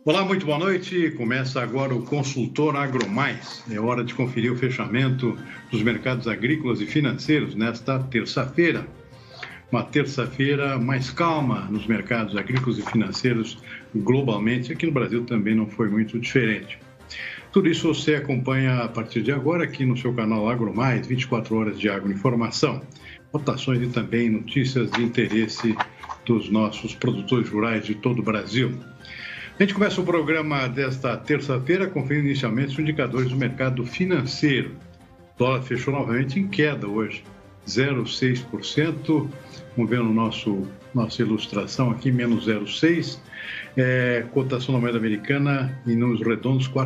Olá, muito boa noite. Começa agora o Consultor AgroMais. É hora de conferir o fechamento dos mercados agrícolas e financeiros nesta terça-feira. Uma terça-feira mais calma nos mercados agrícolas e financeiros globalmente. Aqui no Brasil também não foi muito diferente. Tudo isso você acompanha a partir de agora aqui no seu canal AgroMais, 24 horas de agroinformação, cotações e também notícias de interesse dos nossos produtores rurais de todo o Brasil. A gente começa o programa desta terça-feira conferindo inicialmente os indicadores do mercado financeiro. O dólar fechou novamente em queda hoje, 0,6%. Vamos ver no nossa ilustração aqui, menos 0,6%. Cotação na moeda americana em números redondos, R$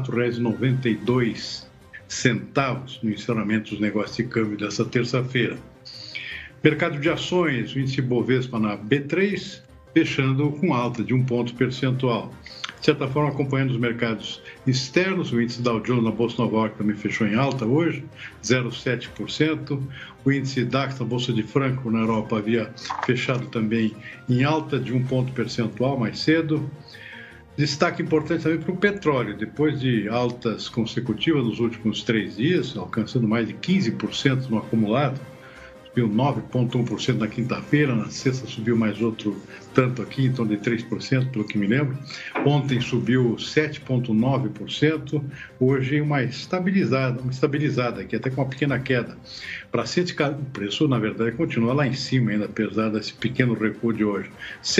4,92 no encerramento dos negócios de câmbio dessa terça-feira. Mercado de ações, o índice Bovespa na B3, fechando com alta de 1 ponto percentual. De certa forma, acompanhando os mercados externos, o índice Dow Jones na Bolsa Nova York também fechou em alta hoje, 0,7%. O índice DAX na Bolsa de Frankfurt, na Europa, havia fechado também em alta de 1 ponto percentual mais cedo. Destaque importante também para o petróleo, depois de altas consecutivas nos últimos 3 dias, alcançando mais de 15% no acumulado. Subiu 9,1% na quinta-feira, na sexta subiu mais outro tanto aqui, em torno de 3%, pelo que me lembro. Ontem subiu 7,9%, hoje uma estabilizada aqui, até com uma pequena queda. Para o preço, na verdade, continua lá em cima ainda, apesar desse pequeno recuo de hoje.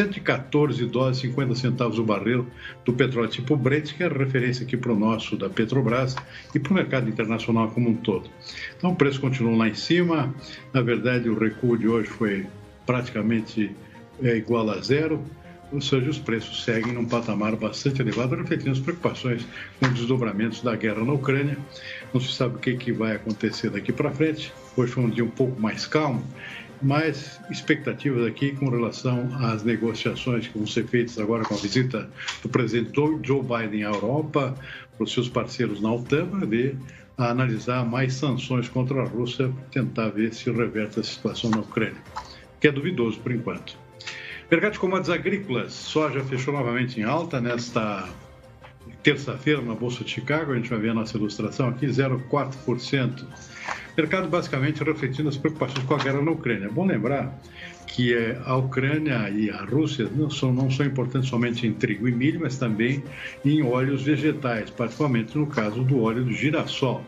$114,50 o barril do petróleo tipo Brent, que é a referência aqui para o nosso da Petrobras e para o mercado internacional como um todo. Então o preço continua lá em cima, na verdade o recuo de hoje foi praticamente igual a zero, ou seja, os preços seguem num patamar bastante elevado, refletindo as preocupações com os desdobramentos da guerra na Ucrânia. Não se sabe o que vai acontecer daqui para frente. Hoje foi um dia um pouco mais calmo, mas expectativas aqui com relação às negociações que vão ser feitas agora com a visita do presidente Joe Biden à Europa, para os seus parceiros na OTAN, para ver a analisar mais sanções contra a Rússia, tentar ver se reverte a situação na Ucrânia, que é duvidoso por enquanto. Mercado de commodities agrícolas, soja fechou novamente em alta nesta terça-feira na Bolsa de Chicago, a gente vai ver a nossa ilustração aqui, 0,4%. Mercado basicamente refletindo as preocupações com a guerra na Ucrânia. É bom lembrar que a Ucrânia e a Rússia não são importantes somente em trigo e milho, mas também em óleos vegetais, particularmente no caso do óleo do girassol.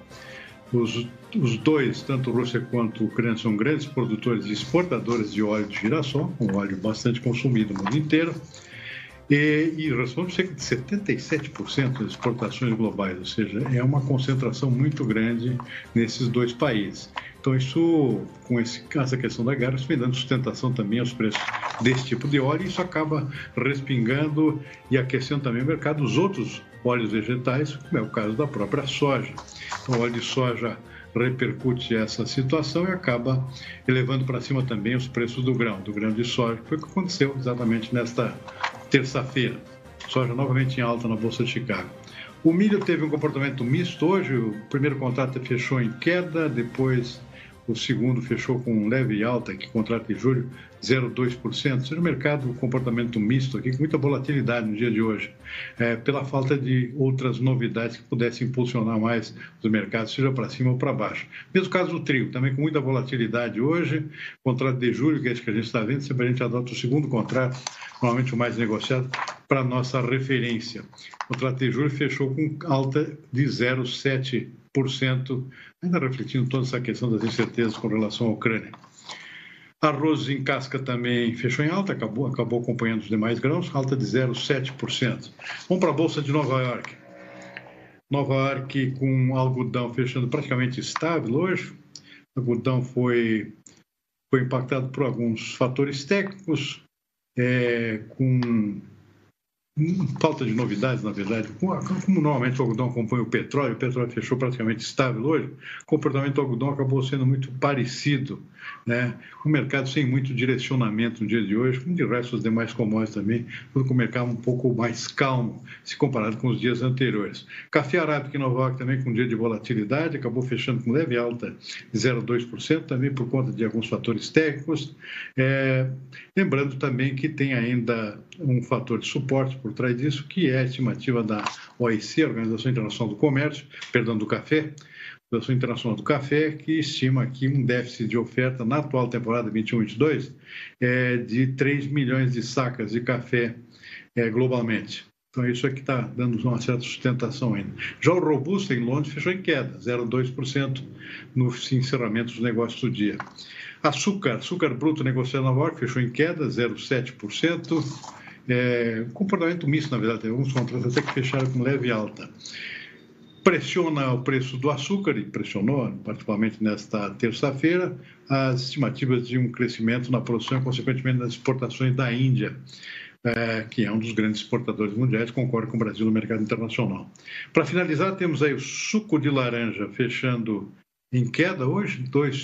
Os dois, tanto Rússia quanto Ucrânia, são grandes produtores e exportadores de óleo de girassol, um óleo bastante consumido no mundo inteiro, e responde cerca de 77% das exportações globais, ou seja, é uma concentração muito grande nesses dois países. Então, isso, com essa questão da guerra, isso vem dando sustentação também aos preços desse tipo de óleo, e isso acaba respingando e aquecendo também o mercado dos outros óleos vegetais, como é o caso da própria soja. Então, o óleo de soja repercute essa situação e acaba elevando para cima também os preços do grão de soja, que foi o que aconteceu exatamente nesta terça-feira. Soja novamente em alta na Bolsa de Chicago. O milho teve um comportamento misto hoje, o primeiro contrato fechou em queda, depois o segundo fechou com leve alta, que contrato de julho, 0,2%. Seja, o mercado, comportamento misto aqui, com muita volatilidade no dia de hoje, pela falta de outras novidades que pudessem impulsionar mais os mercados, seja para cima ou para baixo. Mesmo caso do trigo, também com muita volatilidade hoje, contrato de julho, que é esse que a gente está vendo, sempre a gente adota o segundo contrato, normalmente o mais negociado, para a nossa referência. O contrato de julho fechou com alta de 0,7%, ainda refletindo toda essa questão das incertezas com relação à Ucrânia. Arroz em casca também fechou em alta, acabou acompanhando os demais grãos, alta de 0,7%. Vamos para a Bolsa de Nova York. Nova York com algodão fechando praticamente estável hoje. O algodão foi impactado por alguns fatores técnicos, com falta de novidades, na verdade. Como normalmente o algodão acompanha o petróleo fechou praticamente estável hoje, o comportamento do algodão acabou sendo muito parecido, né? O mercado sem muito direcionamento no dia de hoje, como de resto os demais commodities também, tudo com o mercado um pouco mais calmo, se comparado com os dias anteriores. Café arábica em Nova York também com um dia de volatilidade, acabou fechando com leve alta de 0,2%, também por conta de alguns fatores técnicos. Lembrando também que tem ainda um fator de suporte por trás disso, que é a estimativa da OIC, Organização Internacional do Comércio, do Café, Organização Internacional do Café, que estima aqui um déficit de oferta na atual temporada 21-22 de 3 milhões de sacas de café globalmente. Então, isso aqui está dando uma certa sustentação ainda. Já o Robusta, em Londres, fechou em queda, 0,2% no encerramento dos negócios do dia. Açúcar bruto negociado na Nova York, fechou em queda, 0,7%. Comportamento misto, na verdade, tem alguns contratos até que fecharam com leve alta. Pressiona o preço do açúcar, e pressionou, particularmente nesta terça-feira, as estimativas de um crescimento na produção e, consequentemente, nas exportações da Índia, que é um dos grandes exportadores mundiais, concorre com o Brasil no mercado internacional. Para finalizar, temos aí o suco de laranja fechando em queda hoje,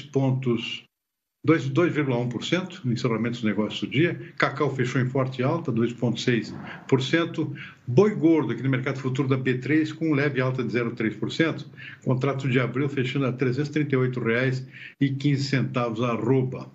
2,1% no encerramento dos negócios do dia. Cacau fechou em forte alta, 2,6%. Boi gordo aqui no mercado futuro da B3 com leve alta de 0,3%. Contrato de abril fechando a R$ 338,15 a arroba.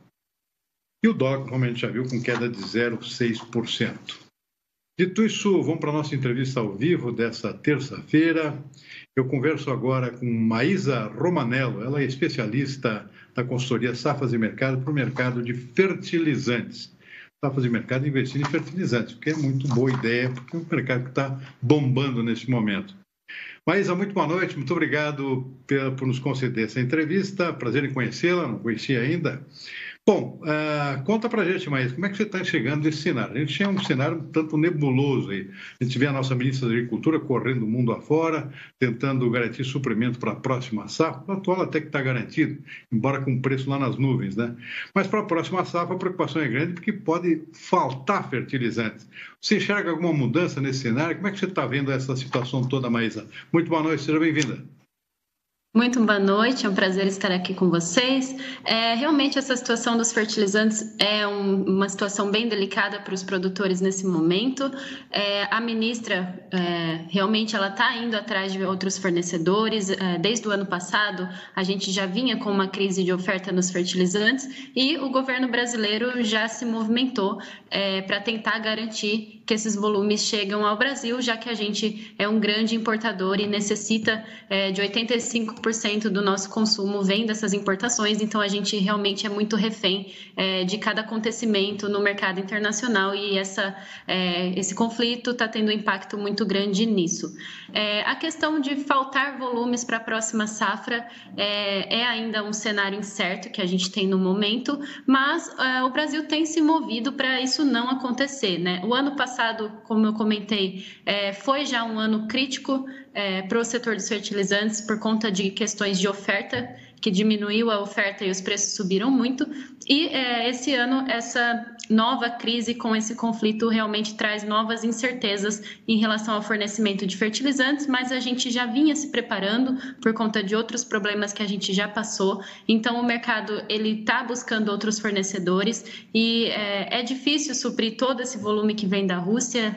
E o dólar, como a gente já viu, com queda de 0,6%. Dito isso, vamos para a nossa entrevista ao vivo dessa terça-feira. Eu converso agora com Maísa Romanello, ela é especialista da consultoria Safras e Mercado para o mercado de fertilizantes. Safras e Mercado investindo em fertilizantes, porque é muito boa ideia, porque é um mercado que está bombando nesse momento. Maísa, muito boa noite, muito obrigado por nos conceder essa entrevista, prazer em conhecê-la, não conhecia ainda. Bom, conta pra gente, Maísa, como é que você está enxergando esse cenário? A gente tinha um cenário um tanto nebuloso aí. A gente vê a nossa ministra da Agricultura correndo o mundo afora, tentando garantir suprimento para a próxima safra. O atual até que está garantido, embora com preço lá nas nuvens, né? Mas para a próxima safra a preocupação é grande porque pode faltar fertilizantes. Você enxerga alguma mudança nesse cenário? Como é que você está vendo essa situação toda, Maísa? Muito boa noite, seja bem-vinda. Muito boa noite, é um prazer estar aqui com vocês. Realmente essa situação dos fertilizantes é uma situação bem delicada para os produtores nesse momento. A ministra realmente ela está indo atrás de outros fornecedores. Desde o ano passado a gente já vinha com uma crise de oferta nos fertilizantes e o governo brasileiro já se movimentou para tentar garantir que esses volumes chegam ao Brasil, já que a gente é um grande importador e necessita de 85% do nosso consumo vem dessas importações, então a gente realmente é muito refém de cada acontecimento no mercado internacional e esse conflito está tendo um impacto muito grande nisso. A questão de faltar volumes para a próxima safra é ainda um cenário incerto que a gente tem no momento, mas o Brasil tem se movido para isso não acontecer, né? O ano passado, como eu comentei, foi já um ano crítico para o setor dos fertilizantes por conta de questões de oferta, que diminuiu a oferta e os preços subiram muito. E esse ano, essa nova crise com esse conflito realmente traz novas incertezas em relação ao fornecimento de fertilizantes, mas a gente já vinha se preparando por conta de outros problemas que a gente já passou. Então, o mercado ele está buscando outros fornecedores e é difícil suprir todo esse volume que vem da Rússia,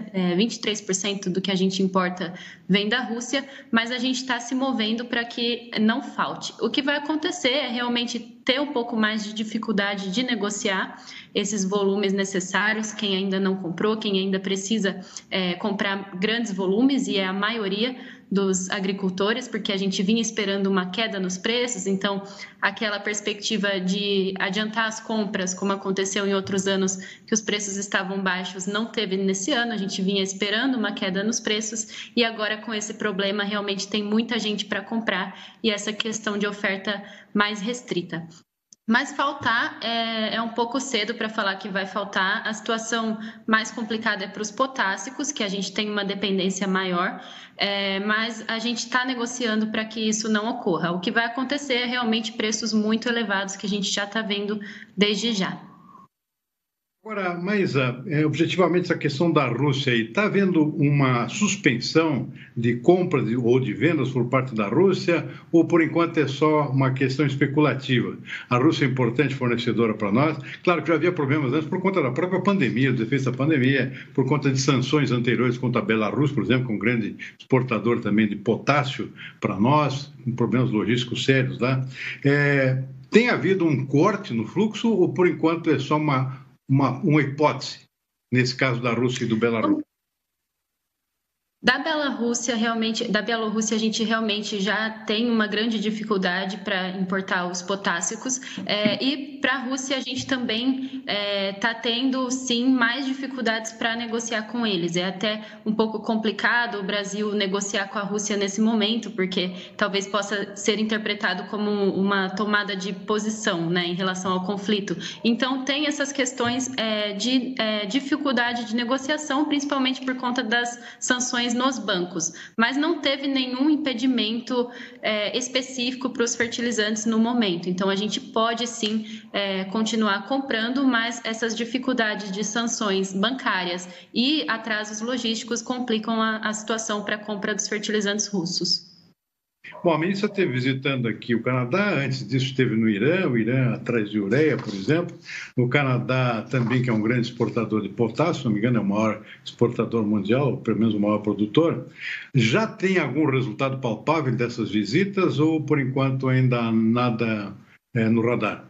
23% do que a gente importa vem da Rússia, mas a gente está se movendo para que não falte. O que vai acontecer é realmente ter um pouco mais de dificuldade de negociar esses volumes necessários, quem ainda não comprou, quem ainda precisa comprar grandes volumes, e é a maioria dos agricultores, porque a gente vinha esperando uma queda nos preços, então aquela perspectiva de adiantar as compras, como aconteceu em outros anos, que os preços estavam baixos, não teve nesse ano, a gente vinha esperando uma queda nos preços, e agora com esse problema realmente tem muita gente para comprar, e essa questão de oferta mais restrita. Mas faltar é um pouco cedo para falar que vai faltar. A situação mais complicada é para os potássicos, que a gente tem uma dependência maior, mas a gente está negociando para que isso não ocorra. O que vai acontecer é realmente preços muito elevados que a gente já está vendo desde já. Agora, Maísa, objetivamente essa questão da Rússia aí, está havendo uma suspensão de compras ou de vendas por parte da Rússia, ou por enquanto é só uma questão especulativa? A Rússia é importante fornecedora para nós, claro que já havia problemas antes por conta da própria pandemia, dos efeitos da pandemia, por conta de sanções anteriores contra a Belarus, por exemplo, que é um grande exportador também de potássio para nós, com problemas logísticos sérios lá. Tem havido um corte no fluxo, ou por enquanto é só uma hipótese, nesse caso da Rússia e do Belarus? Da Bielorrússia a gente realmente já tem uma grande dificuldade para importar os potássicos, e para a Rússia a gente também está tendo sim mais dificuldades para negociar com eles. É até um pouco complicado o Brasil negociar com a Rússia nesse momento, porque talvez possa ser interpretado como uma tomada de posição, né, em relação ao conflito. Então tem essas questões de dificuldade de negociação, principalmente por conta das sanções nos bancos, mas não teve nenhum impedimento específico para os fertilizantes no momento. Então, a gente pode sim continuar comprando, mas essas dificuldades de sanções bancárias e atrasos logísticos complicam a situação para a compra dos fertilizantes russos. Bom, a ministra esteve visitando aqui o Canadá, antes disso esteve no Irã, o Irã atrás de ureia, por exemplo. O Canadá também, que é um grande exportador de potássio, se não me engano, é o maior exportador mundial, ou pelo menos o maior produtor. Já tem algum resultado palpável dessas visitas ou, por enquanto, ainda nada no radar?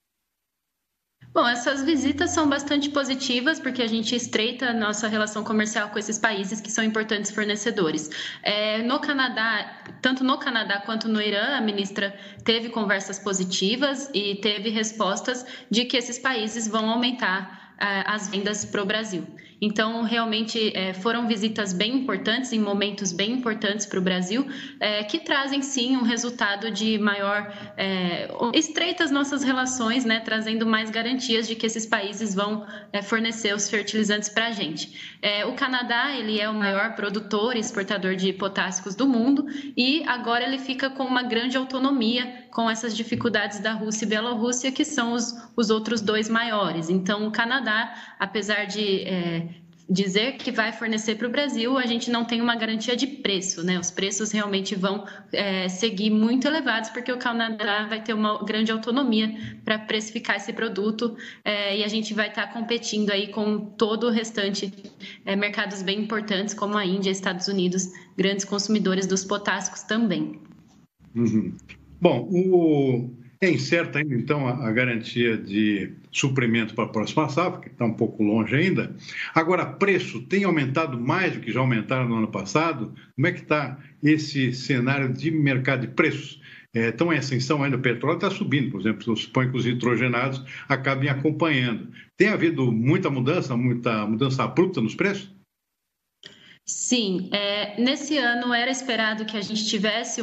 Bom, essas visitas são bastante positivas porque a gente estreita a nossa relação comercial com esses países que são importantes fornecedores. No Canadá, tanto no Canadá quanto no Irã, a ministra teve conversas positivas e teve respostas de que esses países vão aumentar as vendas para o Brasil. Então, realmente, foram visitas bem importantes, em momentos bem importantes para o Brasil, que trazem, sim, um resultado de maior... estreita as nossas relações, né, trazendo mais garantias de que esses países vão fornecer os fertilizantes para a gente. O Canadá, ele é o maior produtor e exportador de potássicos do mundo e agora ele fica com uma grande autonomia com essas dificuldades da Rússia e Bielorrússia, que são os outros dois maiores. Então, o Canadá, apesar de dizer que vai fornecer para o Brasil, a gente não tem uma garantia de preço, né? Os preços realmente vão seguir muito elevados, porque o Canadá vai ter uma grande autonomia para precificar esse produto, e a gente vai estar competindo aí com todo o restante mercados bem importantes, como a Índia e Estados Unidos, grandes consumidores dos potássicos também. Uhum. Bom, é incerta ainda, então, a garantia de suprimento para a próxima safra, que está um pouco longe ainda. Agora, preço tem aumentado mais do que já aumentaram no ano passado? Como é que está esse cenário de mercado de preços? Então, em ascensão ainda, o petróleo está subindo, por exemplo, eu suponho que os nitrogenados acabem acompanhando. Tem havido muita mudança abrupta nos preços? Sim, nesse ano era esperado que a gente tivesse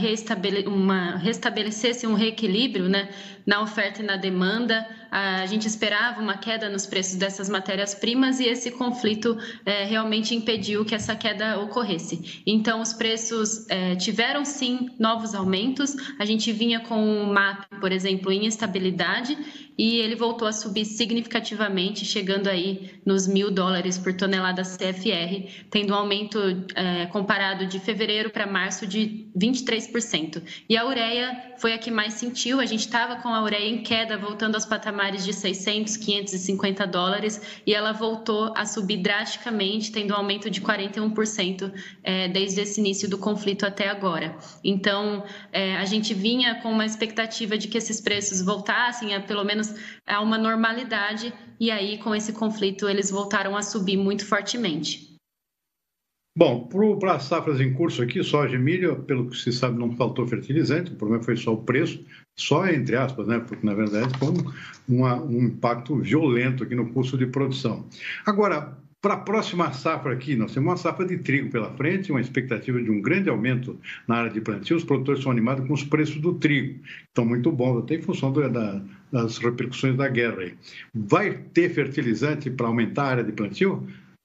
restabelecesse um reequilíbrio, né, na oferta e na demanda. A gente esperava uma queda nos preços dessas matérias-primas e esse conflito realmente impediu que essa queda ocorresse. Então, os preços tiveram, sim, novos aumentos. A gente vinha com o MAP, por exemplo, em estabilidade, e ele voltou a subir significativamente, chegando aí nos $1.000 por tonelada CFR, tendo um aumento comparado de fevereiro para março de 23%. E a ureia foi a que mais sentiu. A gente estava com a ureia em queda, voltando aos patamares de $600, $550, e ela voltou a subir drasticamente, tendo um aumento de 41% desde esse início do conflito até agora. Então, a gente vinha com uma expectativa de que esses preços voltassem a pelo menos a uma normalidade, e aí com esse conflito eles voltaram a subir muito fortemente. Bom, para as safras em curso aqui, soja e milho, pelo que se sabe, não faltou fertilizante, o problema foi só o preço, só entre aspas, né? Porque na verdade foi um impacto violento aqui no custo de produção. Agora, para a próxima safra aqui, nós temos uma safra de trigo pela frente, uma expectativa de um grande aumento na área de plantio. Os produtores são animados com os preços do trigo, que estão muito bons, até em função das repercussões da guerra aí. Vai ter fertilizante para aumentar a área de plantio?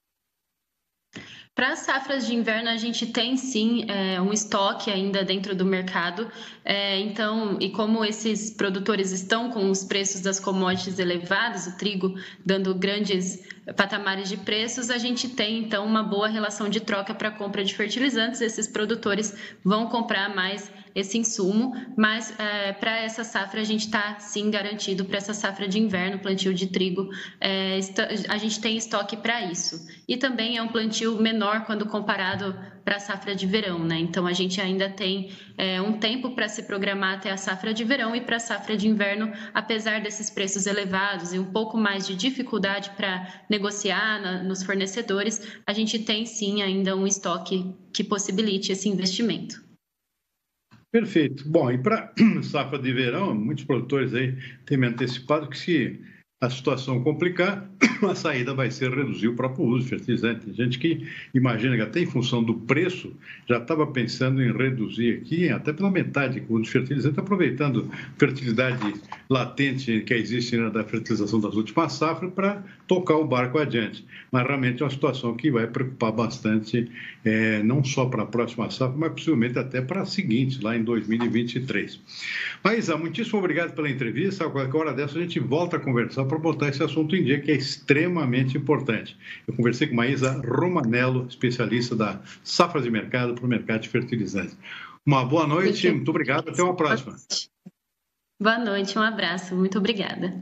Para as safras de inverno, a gente tem sim um estoque ainda dentro do mercado. Então, e como esses produtores estão com os preços das commodities elevados, o trigo dando grandes patamares de preços, a gente tem então uma boa relação de troca para a compra de fertilizantes. Esses produtores vão comprar mais esse insumo, mas para essa safra a gente está sim garantido para essa safra de inverno, plantio de trigo, a gente tem estoque para isso. E também é um plantio menor quando comparado a safra de verão, né? Então, a gente ainda tem um tempo para se programar até a safra de verão e para a safra de inverno, apesar desses preços elevados e um pouco mais de dificuldade para negociar nos fornecedores, a gente tem sim ainda um estoque que possibilite esse investimento. Perfeito. Bom, e para safra de verão, muitos produtores aí têm me antecipado que se a situação complicar, a saída vai ser reduzir o próprio uso de fertilizante. Tem gente que imagina que até em função do preço já estava pensando em reduzir aqui até pela metade o uso de fertilizante, aproveitando a fertilidade latente que existe da fertilização das últimas safras para tocar o barco adiante. Mas realmente é uma situação que vai preocupar bastante, não só para a próxima safra, mas possivelmente até para a seguinte, lá em 2023. Maísa, muitíssimo obrigado pela entrevista. A qualquer hora dessa a gente volta a conversar para botar esse assunto em dia, que é extremamente importante. Eu conversei com Maísa Romanello, especialista da safra de mercado para o mercado de fertilizantes. Uma boa noite, muito obrigado, até uma próxima. Boa noite, um abraço, muito obrigada.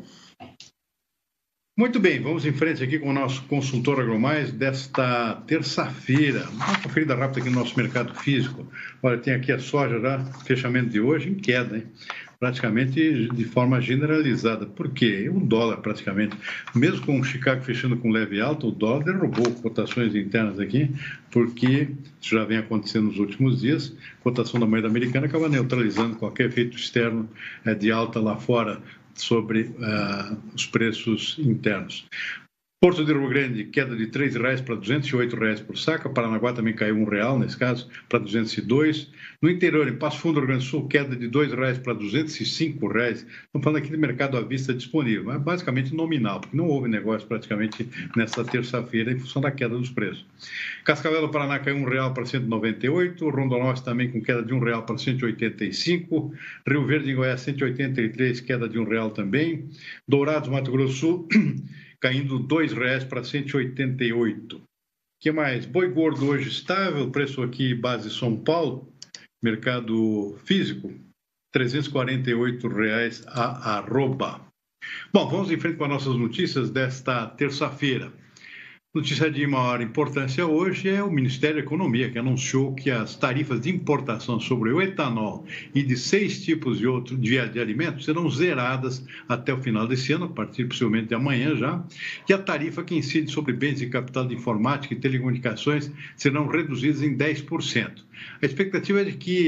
Muito bem, vamos em frente aqui com o nosso consultor agromais desta terça-feira. Uma conferida rápida aqui no nosso mercado físico. Olha, tem aqui a soja já, fechamento de hoje em queda, hein? Praticamente de forma generalizada. Por quê? O dólar praticamente, mesmo com o Chicago fechando com leve alta, o dólar derrubou cotações internas aqui, porque isso já vem acontecendo nos últimos dias. A cotação da moeda americana acaba neutralizando qualquer efeito externo de alta lá fora sobre os preços internos. Porto de Rio Grande, queda de R$ 3,00 para R$ 208,00 por saca. Paranaguá também caiu R$1, nesse caso, para R$ 202. No interior, em Passo Fundo, Rio Grande do Sul, queda de R$ 2,00 para R$ 205,00. Estamos falando aqui de mercado à vista disponível, mas basicamente nominal, porque não houve negócio praticamente nesta terça-feira em função da queda dos preços. Cascavel do Paraná caiu R$1 para R$ 198. Rondonópolis também com queda de R$1 para R$ 185. Rio Verde, em Goiás, 183, queda de R$1 também. Dourados, Mato Grosso do Sul, caindo R$ 2,00 para R$ 188. O que mais? Boi gordo hoje estável, preço aqui base São Paulo, mercado físico, R$ 348,00 a arroba. Bom, vamos em frente com as nossas notícias desta terça-feira. Notícia de maior importância hoje é o Ministério da Economia, que anunciou que as tarifas de importação sobre o etanol e de 6 tipos de alimentos serão zeradas até o final desse ano, a partir possivelmente de amanhã já, e a tarifa que incide sobre bens de capital de informática e telecomunicações serão reduzidas em 10%. A expectativa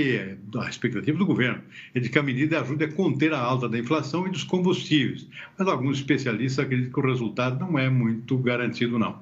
do governo é de que a medida ajude a conter a alta da inflação e dos combustíveis, mas alguns especialistas acreditam que o resultado não é muito garantido, não.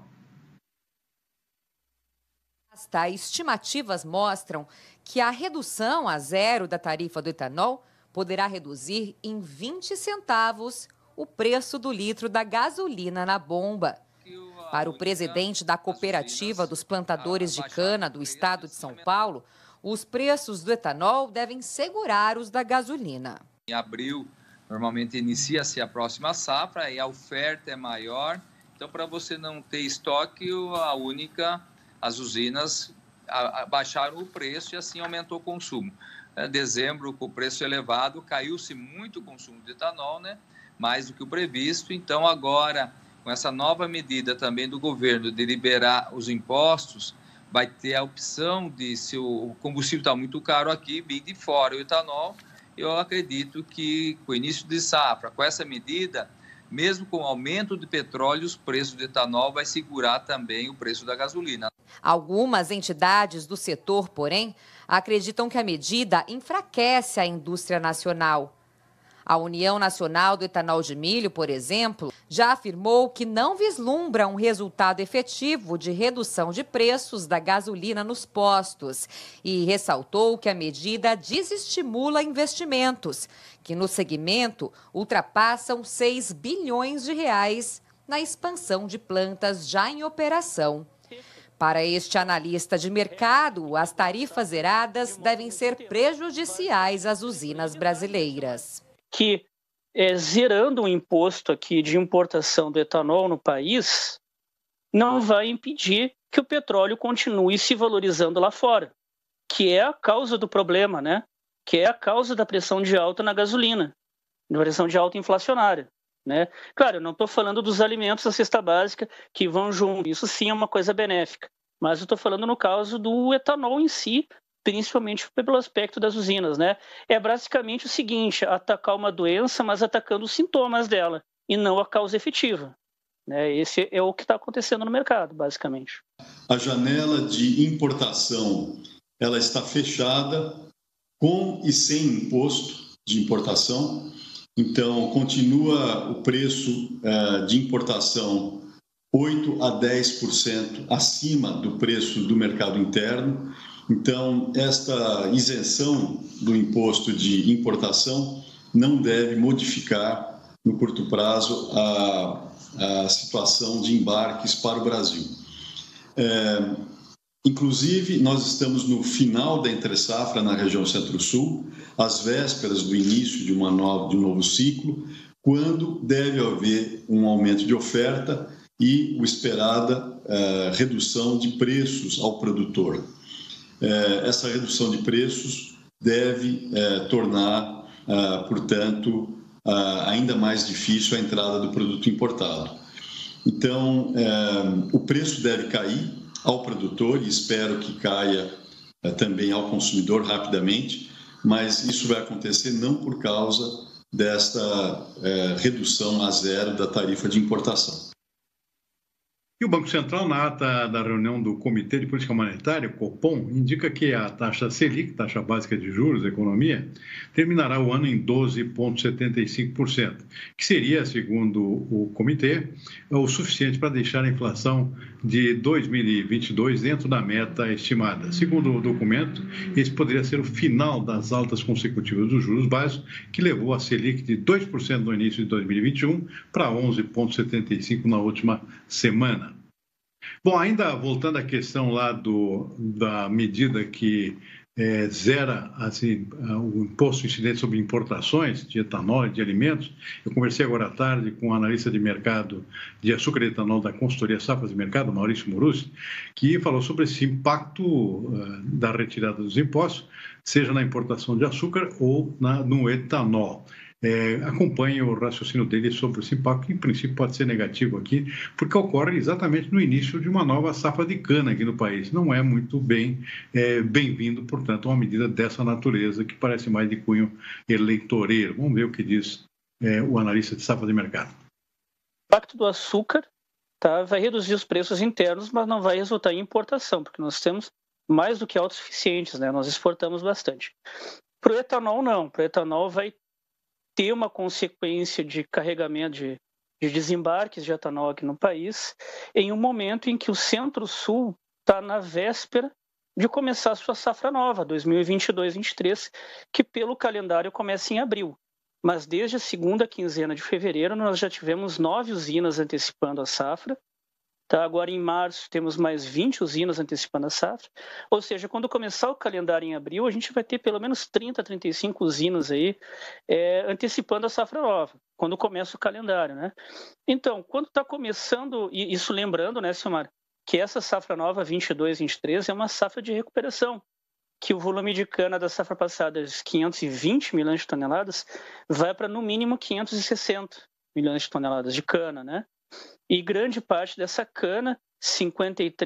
Estimativas mostram que a redução a zero da tarifa do etanol poderá reduzir em 20 centavos o preço do litro da gasolina na bomba. Para o presidente da Cooperativa dos Plantadores de Cana do estado de São Paulo, os preços do etanol devem segurar os da gasolina. Em abril, normalmente inicia-se a próxima safra e a oferta é maior. Então, para você não ter estoque, as usinas baixaram o preço e assim aumentou o consumo. Dezembro, com o preço elevado, caiu-se muito o consumo de etanol, né? Mais do que o previsto. Então, agora, com essa nova medida também do governo de liberar os impostos, vai ter a opção de, se o combustível está muito caro aqui, vir de fora o etanol. Eu acredito que com o início de safra, com essa medida, mesmo com o aumento do petróleo, os preços do etanol vai segurar também o preço da gasolina. Algumas entidades do setor, porém, acreditam que a medida enfraquece a indústria nacional. A União Nacional do Etanol de Milho, por exemplo, já afirmou que não vislumbra um resultado efetivo de redução de preços da gasolina nos postos e ressaltou que a medida desestimula investimentos, que no segmento ultrapassam 6 bilhões de reais na expansão de plantas já em operação. Para este analista de mercado, as tarifas zeradas devem ser prejudiciais às usinas brasileiras. Que zerando o imposto aqui de importação do etanol no país, não vai impedir que o petróleo continue se valorizando lá fora, que é a causa do problema, né? Que é a causa da pressão de alta na gasolina, da pressão de alta inflacionária, né? Claro, eu não estou falando dos alimentos da cesta básica que vão junto, isso sim é uma coisa benéfica, mas eu estou falando no caso do etanol em si, principalmente pelo aspecto das usinas, né? É basicamente o seguinte, atacar uma doença, mas atacando os sintomas dela, e não a causa efetiva. Né? Esse é o que está acontecendo no mercado, basicamente. A janela de importação, ela está fechada com e sem imposto de importação. Então, continua o preço de importação 8% a 10% acima do preço do mercado interno. Então, esta isenção do imposto de importação não deve modificar, no curto prazo, a situação de embarques para o Brasil. Inclusive, nós estamos no final da entre-safra na região Centro-Sul, às vésperas do início de um novo ciclo, quando deve haver um aumento de oferta e o esperada redução de preços ao produtor. Essa redução de preços deve tornar, portanto, ainda mais difícil a entrada do produto importado. Então, o preço deve cair ao produtor e espero que caia também ao consumidor rapidamente, mas isso vai acontecer não por causa desta redução a zero da tarifa de importação. E o Banco Central, na ata da reunião do Comitê de Política Monetária, Copom, indica que a taxa Selic, taxa básica de juros da economia, terminará o ano em 12,75%, que seria, segundo o comitê, o suficiente para deixar a inflação de 2022 dentro da meta estimada. Segundo o documento, esse poderia ser o final das altas consecutivas dos juros básicos, que levou a Selic de 2% no início de 2021 para 11,75% na última semana. Bom, ainda voltando à questão lá da medida que zera assim, o imposto incidente sobre importações de etanol e de alimentos, eu conversei agora à tarde com o analista de mercado de açúcar e etanol da consultoria Safras de Mercado, Maurício Muruzzi, que falou sobre esse impacto da retirada dos impostos, seja na importação de açúcar ou no etanol. Acompanhe o raciocínio dele sobre esse impacto, que em princípio pode ser negativo aqui, porque ocorre exatamente no início de uma nova safra de cana aqui no país. Não é muito bem-vindo, portanto, uma medida dessa natureza, que parece mais de cunho eleitoreiro. Vamos ver o que diz o analista de safra de mercado. O impacto do açúcar vai reduzir os preços internos, mas não vai resultar em importação, porque nós temos mais do que autossuficientes, né? Nós exportamos bastante. Para o etanol, não. Para o etanol vai ter uma consequência de carregamento de desembarques de etanol aqui no país, em um momento em que o Centro-Sul está na véspera de começar a sua safra nova, 2022-23, que pelo calendário começa em abril. Mas desde a segunda quinzena de fevereiro nós já tivemos 9 usinas antecipando a safra. Agora em março temos mais 20 usinas antecipando a safra, ou seja, quando começar o calendário em abril, a gente vai ter pelo menos 30, 35 usinas aí antecipando a safra nova, quando começa o calendário, né? Então, quando está começando, e isso lembrando, né, Silmar, que essa safra nova 22-23 é uma safra de recuperação, que o volume de cana da safra passada, de 520 milhões de toneladas, vai para no mínimo 560 milhões de toneladas de cana, né? E grande parte dessa cana, 53%,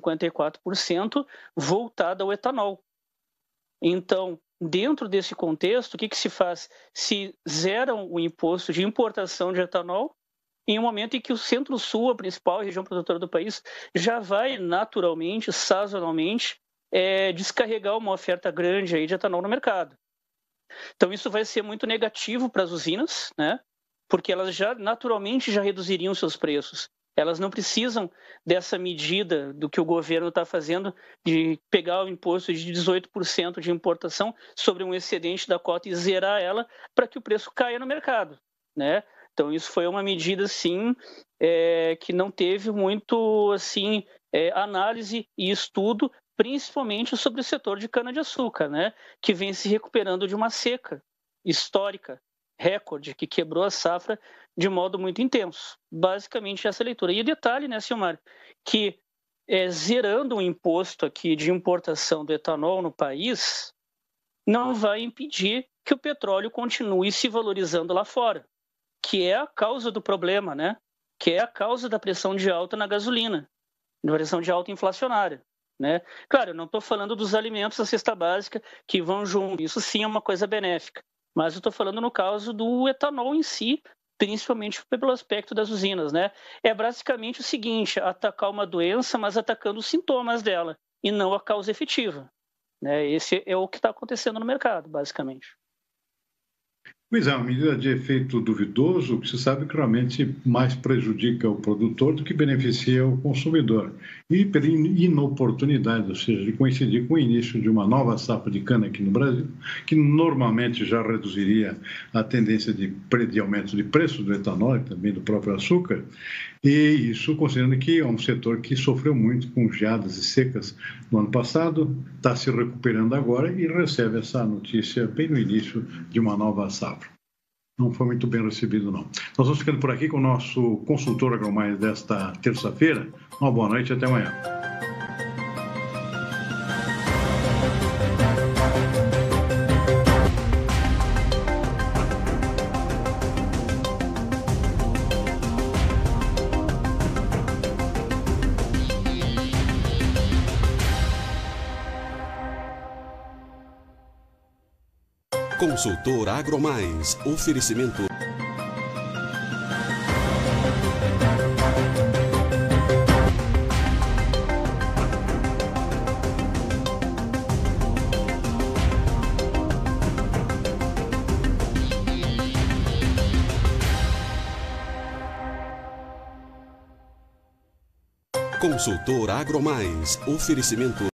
54%, voltada ao etanol. Então, dentro desse contexto, o que se faz? Se zeram o imposto de importação de etanol, em um momento em que o Centro-Sul, a principal região produtora do país, já vai naturalmente, sazonalmente, descarregar uma oferta grande aí de etanol no mercado. Então, isso vai ser muito negativo para as usinas, né? Porque elas já naturalmente já reduziriam seus preços. Elas não precisam dessa medida do que o governo está fazendo de pegar o imposto de 18% de importação sobre um excedente da cota e zerar ela para que o preço caia no mercado, né? Então isso foi uma medida assim que não teve muito assim análise e estudo, principalmente sobre o setor de cana-de-açúcar, né? Que vem se recuperando de uma seca histórica, recorde, que quebrou a safra de modo muito intenso. Basicamente essa leitura. E detalhe, né, Silmar, que zerando o imposto aqui de importação do etanol no país, não vai impedir que o petróleo continue se valorizando lá fora, que é a causa do problema, né? Que é a causa da pressão de alta na gasolina, da pressão de alta inflacionária. né? Claro, eu não estou falando dos alimentos da cesta básica que vão junto, isso sim é uma coisa benéfica, mas eu estou falando no caso do etanol em si, principalmente pelo aspecto das usinas, né? É basicamente o seguinte, atacar uma doença, mas atacando os sintomas dela, e não a causa efetiva, né? Esse é o que está acontecendo no mercado, basicamente. Pois é, uma medida de efeito duvidoso, que se sabe que realmente mais prejudica o produtor do que beneficia o consumidor. E pela inoportunidade, ou seja, de coincidir com o início de uma nova safra de cana aqui no Brasil, que normalmente já reduziria a tendência de aumento de preço do etanol e também do próprio açúcar. E isso considerando que é um setor que sofreu muito com geadas e secas no ano passado, está se recuperando agora e recebe essa notícia bem no início de uma nova safra. Não foi muito bem recebido, não. Nós vamos ficando por aqui com o nosso consultor agromais desta terça-feira. Uma boa noite e até amanhã. Consultor AgroMais. Oferecimento. Consultor AgroMais. Oferecimento.